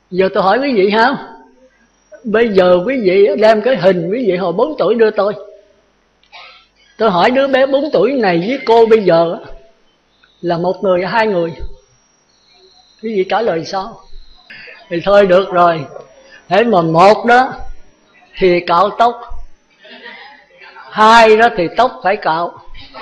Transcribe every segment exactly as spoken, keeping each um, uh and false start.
Giờ tôi hỏi quý vị ha, bây giờ quý vị đem cái hình quý vị hồi bốn tuổi đưa tôi. Tôi hỏi đứa bé bốn tuổi này với cô bây giờ là một người hay hai người? Quý vị trả lời sao? Thì thôi được rồi. Thế mà một đó thì cạo tóc, hai đó thì tóc phải cạo.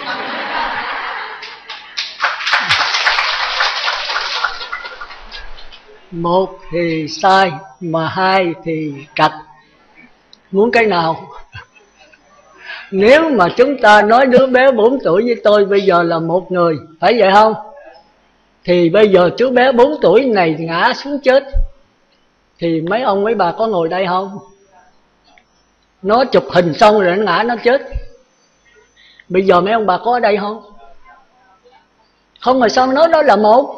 Một thì sai mà hai thì trật. Muốn cái nào? Nếu mà chúng ta nói đứa bé bốn tuổi với tôi bây giờ là một người, phải vậy không? Thì bây giờ chú bé bốn tuổi này ngã xuống chết, thì mấy ông mấy bà có ngồi đây không? Nó chụp hình xong rồi nó ngã nó chết, bây giờ mấy ông bà có ở đây không? Không rồi sao nói nó là một?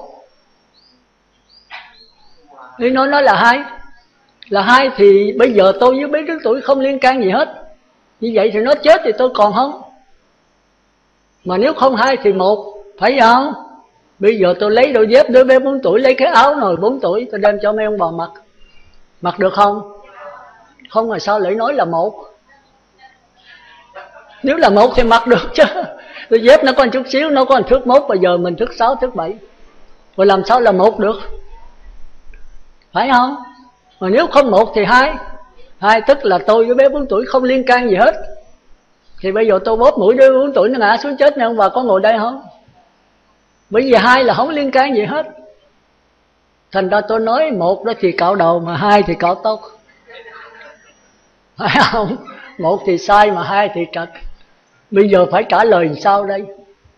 Nếu nói nó là hai, là hai thì bây giờ tôi với mấy đứa tuổi không liên can gì hết. Như vậy thì nó chết thì tôi còn không. Mà nếu không hai thì một, phải không? Bây giờ tôi lấy đôi dép đứa bé bốn tuổi, lấy cái áo nồi bốn tuổi, tôi đem cho mấy ông bà mặc. Mặc được không? Không rồi sao lại nói là một? Nếu là một thì mặc được chứ. Đôi dép nó có một chút xíu, nó có một thước mốt, bây giờ mình thước sáu, thước bảy, rồi làm sao là một được? Phải không? Mà nếu không một thì hai. Hai tức là tôi với bé bốn tuổi không liên can gì hết. Thì bây giờ tôi bóp mũi đứa bốn tuổi nó ngã xuống chết, nhưng bà có ngồi đây không? Bởi vì hai là không liên can gì hết. Thành ra tôi nói một đó thì cạo đầu, mà hai thì cạo tóc. Phải không? Một thì sai mà hai thì trật. Bây giờ phải trả lời sao đây?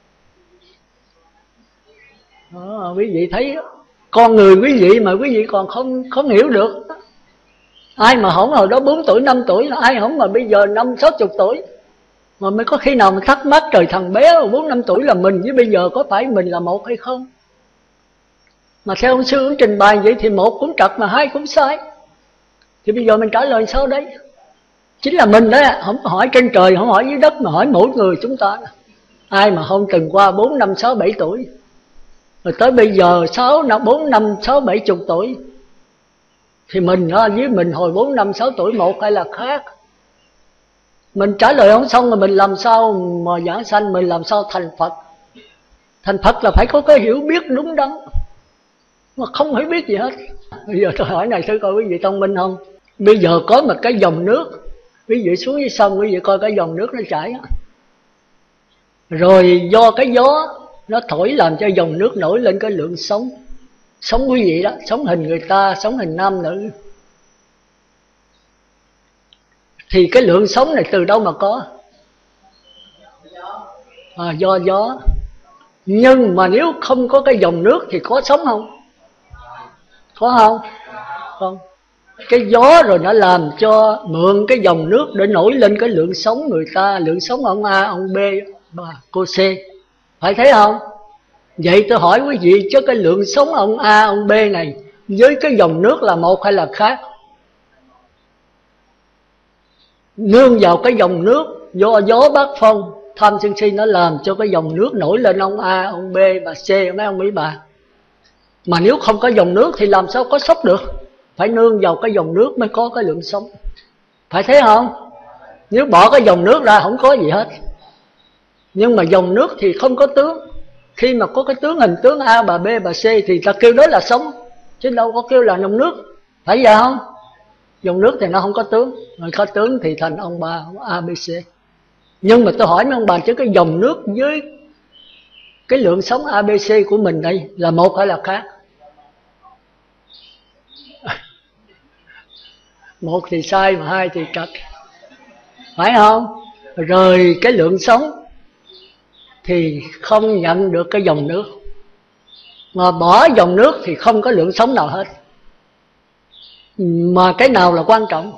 Đó, quý vị thấy con người quý vị mà quý vị còn không không hiểu được. Ai mà hổng hồi đó bốn tuổi, năm tuổi, ai hổng mà bây giờ năm, sáu chục tuổi. Mà mới có khi nào mình thắc mắc trời, thằng bé bốn, năm tuổi là mình, với bây giờ có phải mình là một hay không? Mà theo ông sư ông trình bày vậy thì một cũng trật mà hai cũng sai. Thì bây giờ mình trả lời sao đấy? Chính là mình đấy, không hỏi trên trời, không hỏi dưới đất, mà hỏi mỗi người chúng ta. Ai mà không từng qua bốn, năm, sáu, bảy tuổi, rồi tới bây giờ sáu, năm, bốn, năm, sáu, bảy chục tuổi, thì mình với mình hồi bốn, năm, sáu tuổi một hay là khác? Mình trả lời không xong rồi mình làm sao mà giảng sanh, mình làm sao thành Phật? Thành Phật là phải có cái hiểu biết đúng đắn, mà không hiểu biết gì hết. Bây giờ tôi hỏi này thử coi quý vị thông minh không? Bây giờ có một cái dòng nước, quý vị xuống dưới sông quý vị coi cái dòng nước nó chảy, rồi do cái gió nó thổi làm cho dòng nước nổi lên cái lượng sóng. Sóng quý vị đó, sóng hình người ta, sóng hình nam nữ. Thì cái lượng sóng này từ đâu mà có? À, do gió. Nhưng mà nếu không có cái dòng nước thì có sóng không? Có không? Không. Cái gió rồi nó làm cho mượn cái dòng nước để nổi lên cái lượng sóng người ta, lượng sóng ông A, ông B, bà, cô C. Phải thế không? Vậy tôi hỏi quý vị, chứ cái lượng sóng ông A, ông B này với cái dòng nước là một hay là khác? Nương vào cái dòng nước, do gió bát phong, tham sân si nó làm cho cái dòng nước nổi lên ông A, ông B, bà C, mấy ông mấy bà. Mà nếu không có dòng nước thì làm sao có sóng được? Phải nương vào cái dòng nước mới có cái lượng sóng. Phải thế không? Nếu bỏ cái dòng nước ra không có gì hết. Nhưng mà dòng nước thì không có tướng. Khi mà có cái tướng hình tướng A, bà B, bà C thì ta kêu đó là sóng, chứ đâu có kêu là dòng nước. Phải vậy không? Dòng nước thì nó không có tướng, mà có tướng thì thành ông bà, ông A, B, C. Nhưng mà tôi hỏi mấy ông bà, chứ cái dòng nước với cái lượng sóng A, B, C của mình đây là một hay là khác? Một thì sai mà hai thì trật. Phải không? Rồi cái lượng sóng thì không nhận được cái dòng nước, mà bỏ dòng nước thì không có lượng sóng nào hết. Mà cái nào là quan trọng?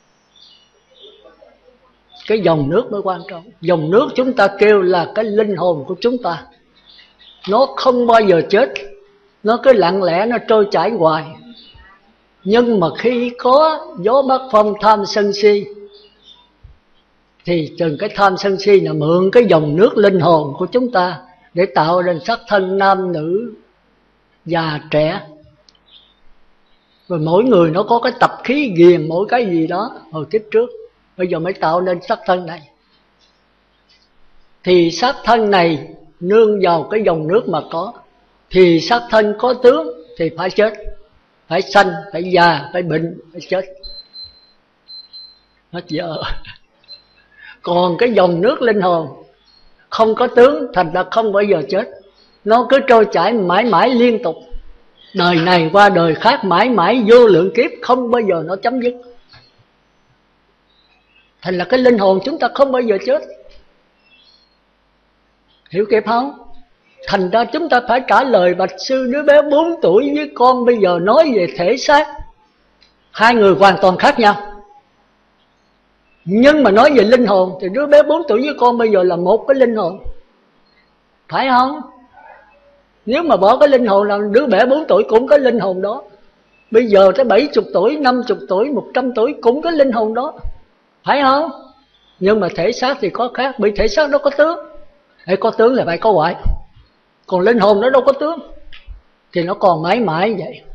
Cái dòng nước mới quan trọng. Dòng nước chúng ta kêu là cái linh hồn của chúng ta. Nó không bao giờ chết, nó cứ lặng lẽ nó trôi chảy hoài. Nhưng mà khi có gió bát phong tham sân si, thì từng cái tham sân si là mượn cái dòng nước linh hồn của chúng ta để tạo nên sắc thân nam nữ, già trẻ. Rồi mỗi người nó có cái tập khí ghiền mỗi cái gì đó hồi kiếp trước, bây giờ mới tạo nên xác thân này. Thì xác thân này nương vào cái dòng nước mà có. Thì xác thân có tướng thì phải chết, phải sanh, phải già, phải bệnh, phải chết. Hết giờ. Còn cái dòng nước linh hồn không có tướng, thành ra không bao giờ chết. Nó cứ trôi chảy mãi mãi liên tục, đời này qua đời khác, mãi mãi vô lượng kiếp, không bao giờ nó chấm dứt. Thành là cái linh hồn chúng ta không bao giờ chết. Hiểu kịp không? Thành ra chúng ta phải trả lời bạch sư, đứa bé bốn tuổi với con bây giờ nói về thể xác, hai người hoàn toàn khác nhau. Nhưng mà nói về linh hồn thì đứa bé bốn tuổi với con bây giờ là một cái linh hồn, phải không? Nếu mà bỏ cái linh hồn là đứa bé bốn tuổi cũng có linh hồn đó. Bây giờ tới bảy mươi tuổi, năm mươi tuổi, một trăm tuổi cũng có linh hồn đó, phải không? Nhưng mà thể xác thì có khác, bởi thể xác nó có tướng. Hay có tướng là phải có hoại. Còn linh hồn nó đâu có tướng, thì nó còn mãi mãi vậy.